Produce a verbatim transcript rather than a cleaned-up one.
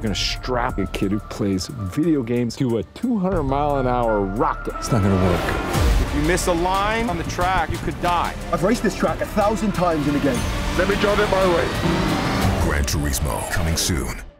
You're gonna strap a kid who plays video games to a two hundred mile an hour rocket. It's not gonna work. If you miss a line on the track, you could die. I've raced this track a thousand times in the game. Let me drive it my way. Gran Turismo, coming soon.